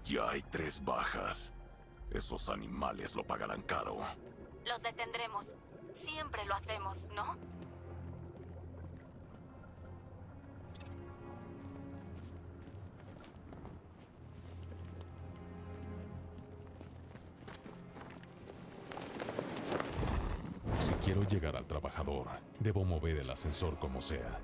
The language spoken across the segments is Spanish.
Ya hay 3 bajas. Esos animales lo pagarán caro. Los detendremos. Siempre lo hacemos, ¿no? Si quiero llegar al trabajador, debo mover el ascensor como sea.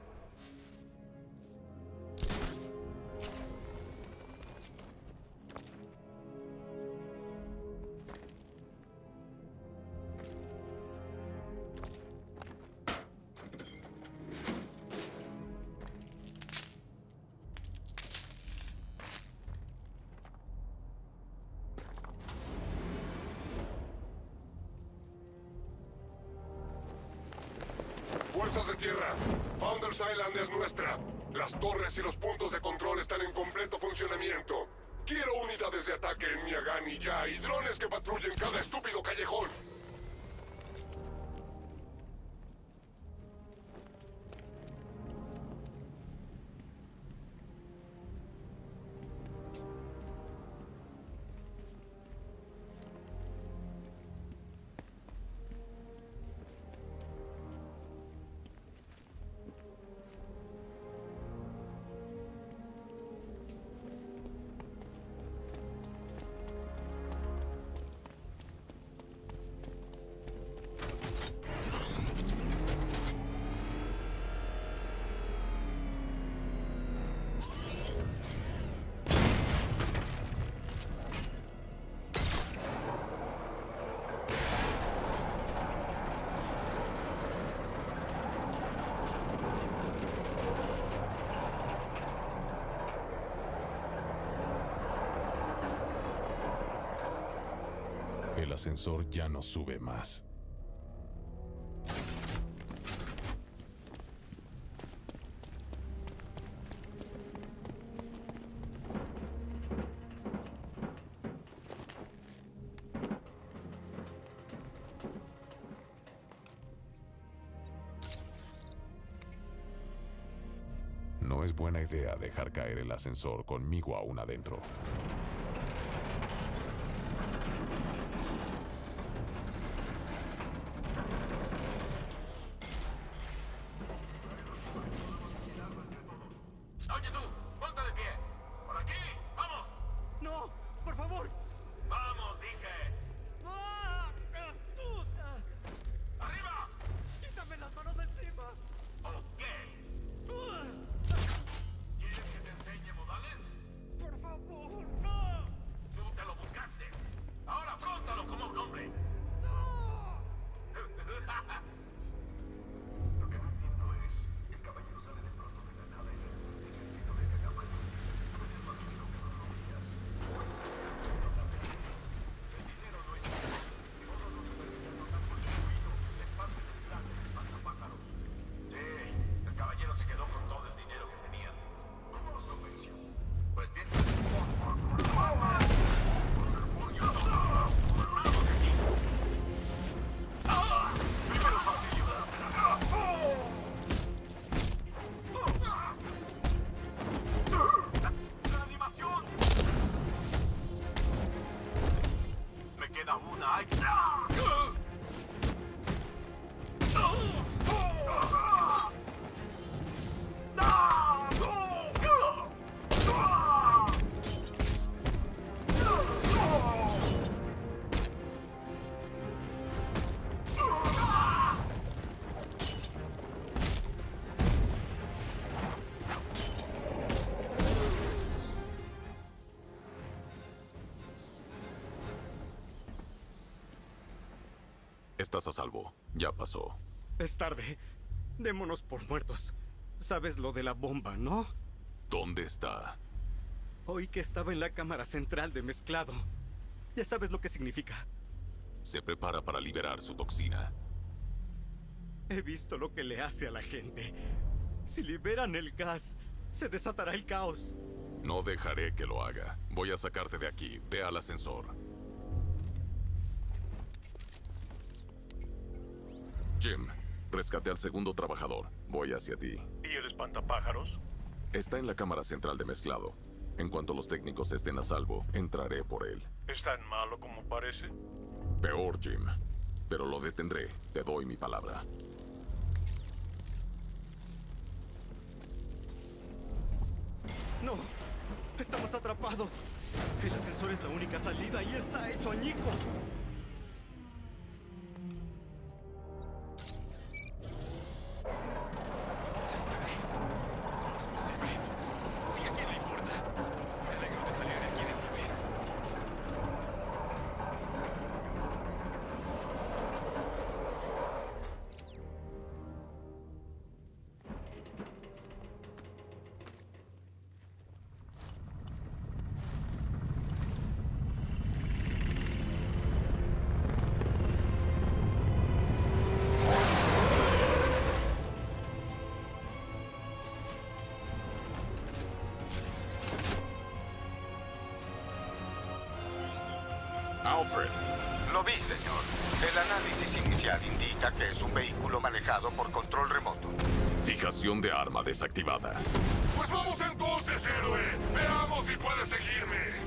Fuerzas de tierra, Founders Island es nuestra. Las torres y los puntos de control están en completo funcionamiento. Quiero unidades de ataque en Miagani ya y drones que patrullen cada estúpido callejón. El ascensor ya no sube más. No es buena idea dejar caer el ascensor conmigo aún adentro. Oye tú, ponte de pie. Por aquí, vamos. ¡No! ¡Por favor! Vamos, dije. ¡Ah! ¡Arriba! ¡Quítame las manos de encima! Ok. ¡Ah! ¿Quieres que te enseñe modales? ¡Por favor! ¡No! Tú te lo buscaste. Ahora afróntalo como un hombre. ¡No! Lo que no entiendo es, el caballero sale de pronto de la nada y el ejército de esa capa debe ser más rico que los rodillas. El dinero no es todo. Todos los supervivientes han contribuido en parte del plan de espantapájaros. Sí, el caballero se quedó con todo el dinero que tenía. ¿Cómo os lo venció? Pues tiene... ¡Primero auxilios! ¡Reanimación! Me queda una. Estás a salvo. Ya pasó. Es tarde. Démonos por muertos. Sabes lo de la bomba, ¿no? ¿Dónde está? Oí que estaba en la cámara central de mezclado. Ya sabes lo que significa. Se prepara para liberar su toxina. He visto lo que le hace a la gente. Si liberan el gas, se desatará el caos. No dejaré que lo haga. Voy a sacarte de aquí. Ve al ascensor. Jim, rescate al segundo trabajador. Voy hacia ti. ¿Y el espantapájaros? Está en la cámara central de mezclado. En cuanto los técnicos estén a salvo, entraré por él. ¿Es tan malo como parece? Peor, Jim. Pero lo detendré. Te doy mi palabra. ¡No! ¡Estamos atrapados! El ascensor es la única salida y está hecho añicos. Se mueve. ¿Cómo es posible? ¿Y a quién le importa? Me alegro de salir de aquí de una vez. Alfred. Lo vi, señor. El análisis inicial indica que es un vehículo manejado por control remoto. Fijación de arma desactivada. Pues vamos entonces, héroe. Veamos si puedes seguirme.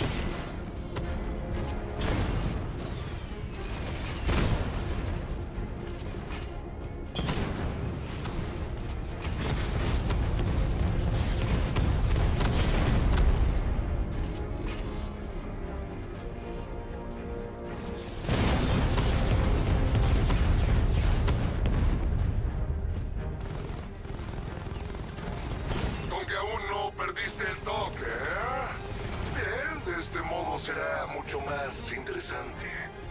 Con que aún no perdiste el toque, ¿eh? Bien, de este modo será mucho más interesante.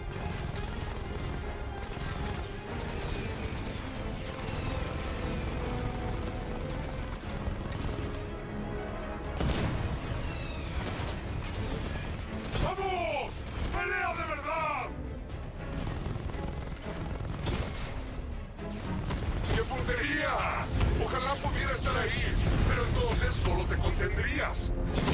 ¡Vamos! ¡Pelea de verdad! ¡Qué puntería! Ojalá pudiera estar ahí, pero entonces solo te contendrías.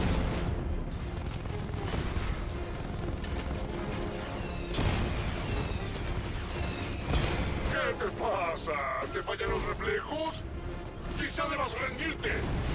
¿Qué te pasa? ¿Te fallan los reflejos? Quizá debas rendirte.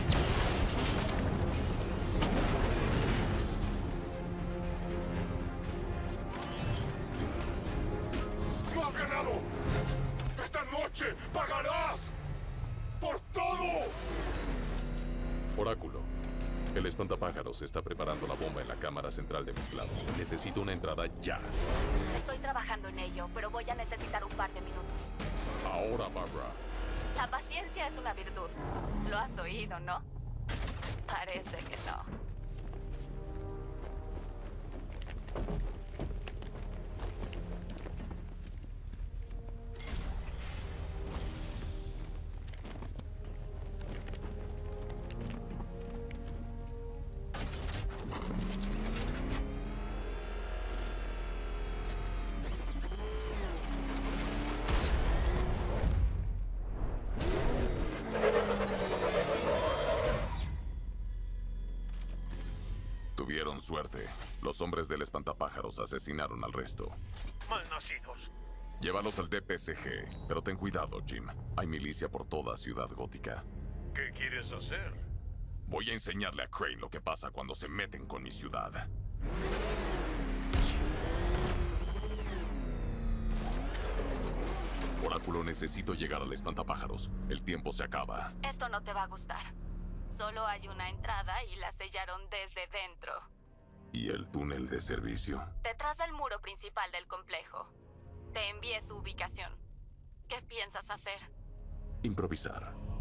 ¡Tú has ganado! ¡Esta noche pagarás! ¡Por todo! Oráculo. El espantapájaros está preparando la bomba en la cámara central de mezclado. Necesito una entrada ya. Estoy trabajando en ello, pero voy a necesitar un par de minutos. Ahora, Barbara. La paciencia es una virtud. ¿Lo has oído, no? Parece que no. Tuvieron suerte. Los hombres del espantapájaros asesinaron al resto. Malnacidos. Llévalos al DPSG, pero ten cuidado, Jim. Hay milicia por toda Ciudad Gótica. ¿Qué quieres hacer? Voy a enseñarle a Crane lo que pasa cuando se meten con mi ciudad. Oráculo, necesito llegar al espantapájaros. El tiempo se acaba. Esto no te va a gustar. Solo hay una entrada y la sellaron desde dentro. ¿Y el túnel de servicio? Detrás del muro principal del complejo. Te envié su ubicación. ¿Qué piensas hacer? Improvisar.